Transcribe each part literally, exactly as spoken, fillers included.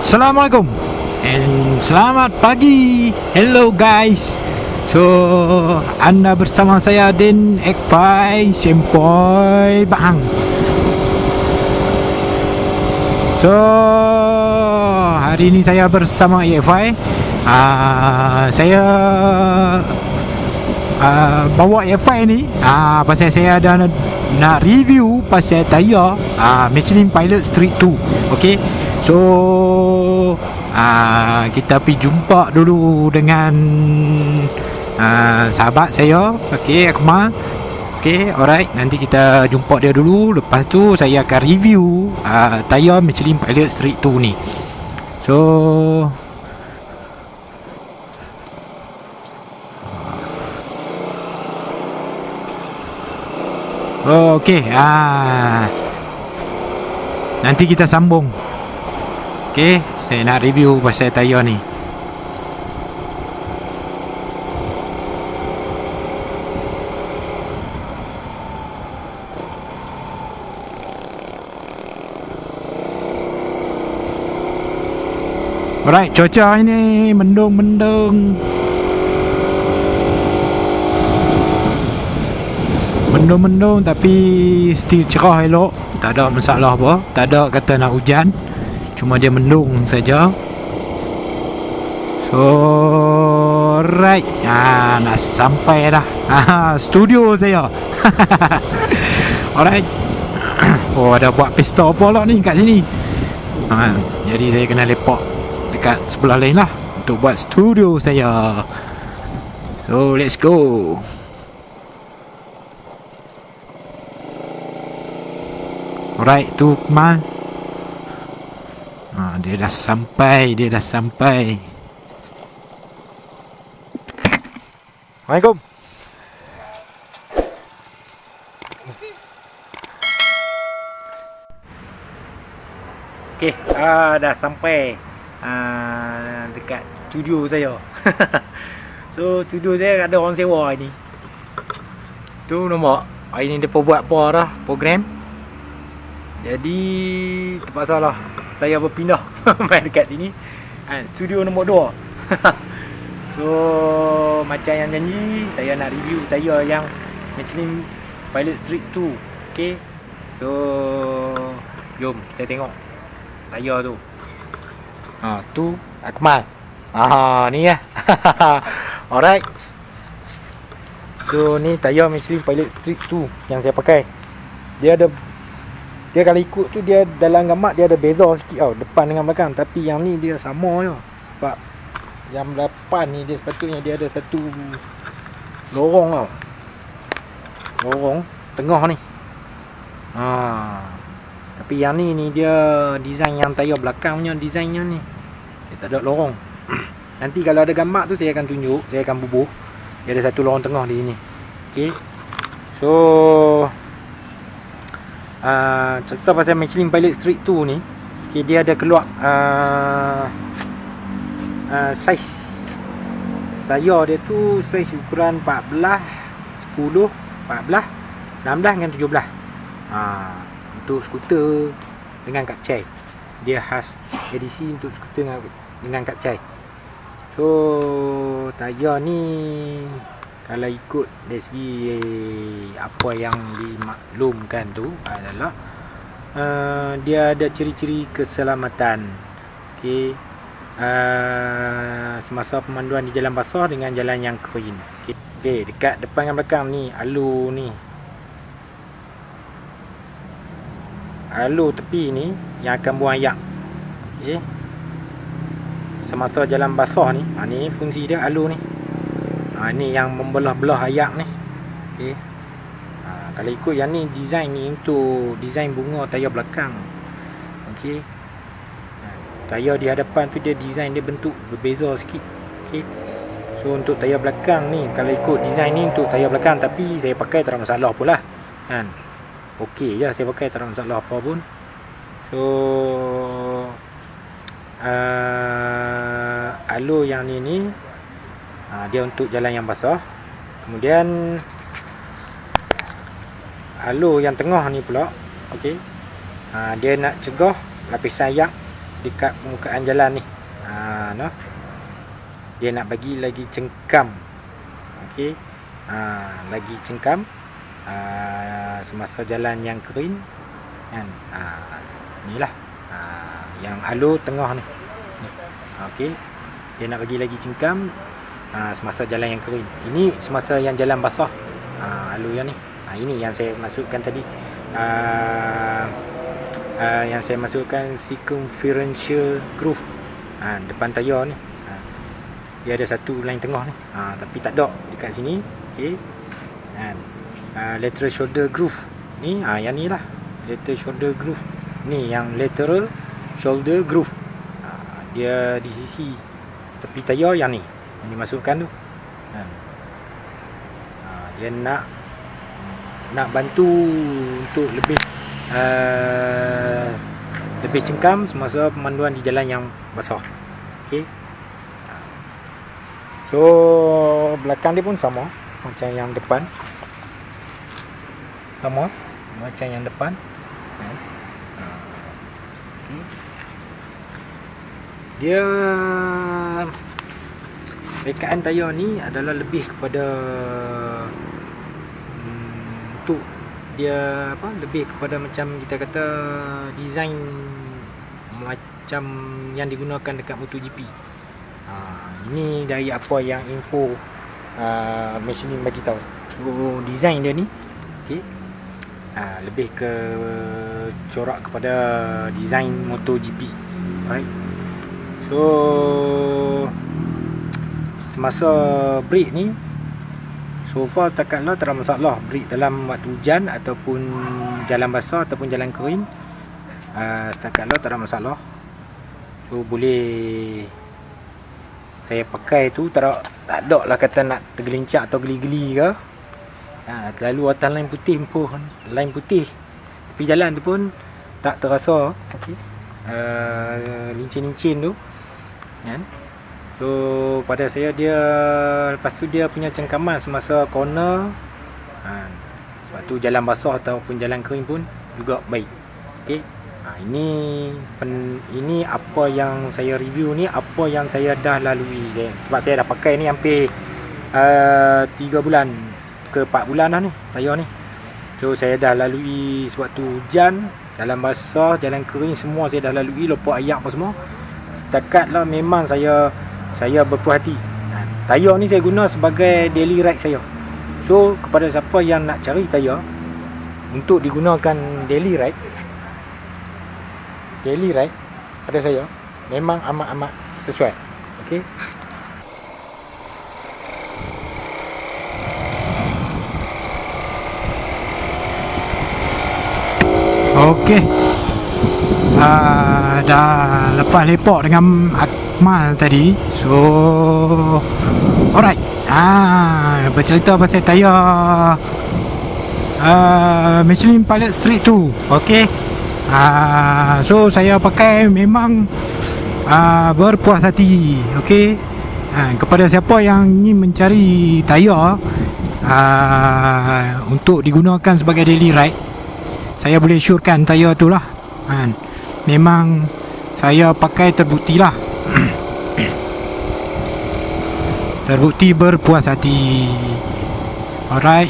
Assalamualaikum and selamat pagi. Hello guys. So anda bersama saya Den Ekpai Sempoy Bang. So hari ini saya bersama E F I. uh, Saya uh, bawa E F I ni uh, pasal saya ada nak, nak review pasal tayar uh, Michelin Pilot Street two. Okay. So uh, kita pergi jumpa dulu dengan uh, sahabat saya. Okay, Akmal. Okay, alright. Nanti kita jumpa dia dulu. Lepas tu saya akan review uh, tayar Michelin Pilot Street two ni. So oh, okay. uh, Nanti kita sambung. Okay, saya nak review pasal tayar ni. Alright, cuaca hari ni mendung-mendung. Mendung-mendung tapi still cerah elok. Tak ada masalah apa. Tak ada kata nak hujan. Cuma dia mendung saja. So right, ah, nak sampai dah ah, studio saya. Alright. Oh, ada buat pesta apa lah ni kat sini. ah, Jadi saya kena lepak dekat sebelah lain lah untuk buat studio saya. So let's go. Alright, tu Mal. Ha, dia dah sampai, dia dah sampai. Assalamualaikum. Okey, ah, dah sampai ah, dekat studio saya. So studio saya ada orang sewa ni. Tu nampak. Hari ni depa buat apa dah program. Jadi terpaksa lah saya berpindah main dekat sini. ha, Studio nombor dua. So macam yang janji, saya nak review tayar yang Michelin Pilot Street two. Okay. So jom kita tengok tayar tu. Ha, tu Akmal. Ah, ni lah. Alright. So ni tayar Michelin Pilot Street two yang saya pakai. Dia ada, dia kalau ikut tu dia dalam gambar dia ada beza sikit tau, depan dengan belakang. Tapi yang ni dia sama je. Sebab yang depan ni dia sepatutnya dia ada satu lorong tau. Lorong tengah ni. ha. Tapi yang ni ni dia design yang tayar belakang punya designnya ni. Dia tak ada lorong. Nanti kalau ada gambar tu saya akan tunjuk, saya akan bubuh. Dia ada satu lorong tengah di sini. Okay. So Uh, cerita pasal Michelin Pilot Street two ni, okay, dia ada keluar uh, uh, saiz tayar dia tu, saiz ukuran empat belas, sepuluh, empat belas, enam belas dengan tujuh belas. uh, Untuk skuter dengan kapcai. Dia khas edisi untuk skuter dengan, dengan kapcai. So tayar ni kalau ikut dari segi apa yang dimaklumkan tu adalah uh, dia ada ciri-ciri keselamatan. Okey. Uh, semasa pemanduan di jalan basah dengan jalan yang kering. Okey, okay, dekat depan dan belakang ni alu ni. Alu tepi ni yang akan buang ayak. Okey. Semasa jalan basah ni, ha, ni fungsi dia alu ni. Ha, ni yang membelah-belah ayak ni. Okey. Ha, kalau ikut yang ni design ni untuk design bunga tayar belakang. Okey. Ha, tayar di hadapan tu dia design dia bentuk berbeza sikit. Okey. So untuk tayar belakang ni kalau ikut design ni untuk tayar belakang, tapi saya pakai tak ada masalah pula. Kan. Okey je saya pakai, tak ada masalah apa pun. So uh, alur yang ni ni Ha, dia untuk jalan yang basah. Kemudian alur yang tengah ni pula, okey, ha, dia nak cegah lapisan ayak dekat permukaan jalan ni. Ha, no. Dia nak bagi lagi cengkam. Okey. Ha, lagi cengkam ha, semasa jalan yang kering kan. Ha, inilah. Ha, yang alur tengah ni. ni. Okey. Dia nak bagi lagi cengkam ha, semasa jalan yang kering. Ini semasa yang jalan basah. Ha, alur yang ni. Ha, ini yang saya masukkan tadi. Ha, uh, yang saya masukkan circumferential groove ha, depan tayar ni. Ha, dia ada satu line tengah ni. Ha, tapi tak ada dekat sini. Okey. Ha, uh, lateral shoulder groove ni. Ha, yang ni lah. Lateral shoulder groove. Ni yang lateral shoulder groove. Ha, dia di sisi tepi tayar yang ni. Yang dimasukkan tu. Ha. Ha, dia nak nak bantu untuk lebih uh, lebih cengkam semasa pemanduan di jalan yang basah. Okey. So belakang dia pun sama macam yang depan. Sama macam yang depan. Okay. Dia rekaan tayar ni adalah lebih kepada hmm, untuk dia apa lebih kepada macam kita kata design macam yang digunakan dekat MotoGP. Ha, ini dari apa yang info uh, Michelin bagi tahu. So design dia ni okey. Ha, lebih ke corak kepada design MotoGP. Alright. So semasa break ni so far takkanlah tak ada masalah break dalam waktu hujan ataupun jalan basah ataupun jalan kering. Uh, setakatlah tak ada masalah. So boleh saya pakai tu tak ada, tak ada lah kata nak tergelincak atau geli-geli ke. Ha, terlalu atas line putih pun, line putih tapi jalan tu pun tak terasa okay. uh, lincin-lincin tu kan. So pada saya dia lepas tu dia punya cengkaman semasa corner ha, sebab tu jalan basah ataupun jalan kering pun juga baik. Okey. Ha, ini pen, ini apa yang saya review ni, apa yang saya dah lalui saya, sebab saya dah pakai ni hampir uh, tiga bulan ke empat bulan dah ni tayar ni. So saya dah lalui sewaktu hujan, jalan basah, jalan kering semua saya dah lalui, lopak ayak apa semua. Setakatlah memang saya saya berpuas hati. Ha, tayar ni saya guna sebagai daily ride saya. So kepada siapa yang nak cari tayar untuk digunakan daily ride, daily ride pada saya memang amat-amat sesuai. Okey. Okey. Uh, dah lepas lepak dengan Akmal tadi. So alright. Ah, bercerita pasal tayar uh, Michelin Pilot Street tu. Okey. Uh, so saya pakai memang uh, berpuas hati. Okey. Uh, kepada siapa yang ingin mencari tayar uh, untuk digunakan sebagai daily ride, saya boleh syorkan tayar tu lah. Ha, memang saya pakai terbukti lah. Terbukti berpuas hati. Alright.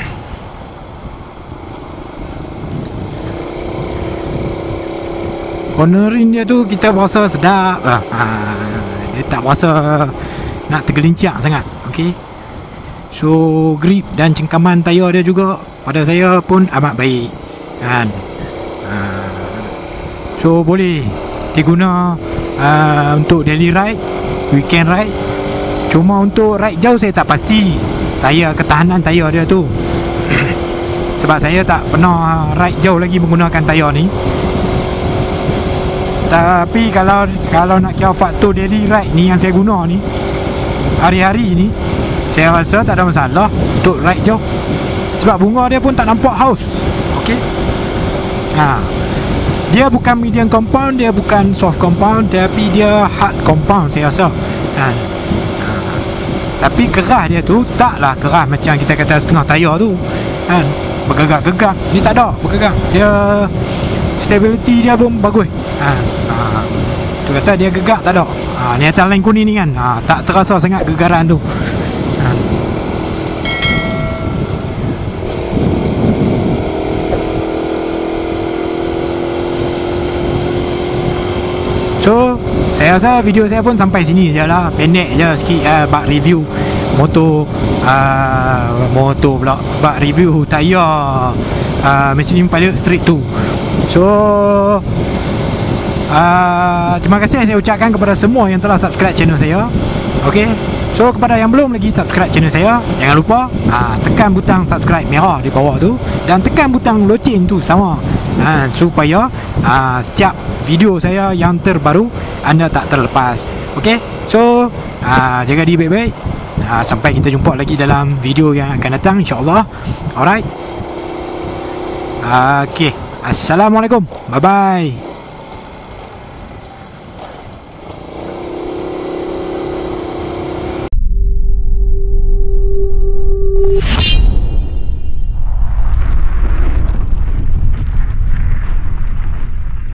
Cornering dia tu kita berasa sedap lah. Ha, dia tak berasa nak tergelincak sangat. Okay. So grip dan cengkaman tayar dia juga pada saya pun amat baik kan. Uh, so boleh diguna uh, untuk daily ride, weekend ride. Cuma untuk ride jauh saya tak pasti tayar, ketahanan tayar dia tu. Sebab saya tak pernah ride jauh lagi menggunakan tayar ni. Tapi kalau kalau nak kira faktor daily ride ni yang saya guna ni, hari-hari ni, saya rasa tak ada masalah untuk ride jauh. Sebab bunga dia pun tak nampak haus. Okey. Ha. Dia bukan medium compound, dia bukan soft compound, tapi dia hard compound saya rasa. Ha. Ha. Tapi kerah dia tu taklah kerah macam kita kata setengah tayar tu. Kan? Bergagak-gagak. Ni tak ada bergagak. Dia stability dia pun bagus. Ha. Ha. Dia kata dia gegak tak ada. Ha, ni atas line kuning ni kan. Ha, tak terasa sangat gegaran tu. Ha. So, saya rasa video saya pun sampai sini je lah. Pendek je sikit uh, bak review motor uh, motor pula bak review tayar uh, Michelin Pilot Street two. So uh, terima kasih saya ucapkan kepada semua yang telah subscribe channel saya. Okay, so kepada yang belum lagi subscribe channel saya, jangan lupa uh, tekan butang subscribe merah di bawah tu, dan tekan butang loceng tu sama, uh, supaya uh, setiap video saya yang terbaru anda tak terlepas. Okay, so uh, jaga diri baik-baik. uh, Sampai kita jumpa lagi dalam video yang akan datang, insyaAllah. Alright, uh, okay, Assalamualaikum, bye bye.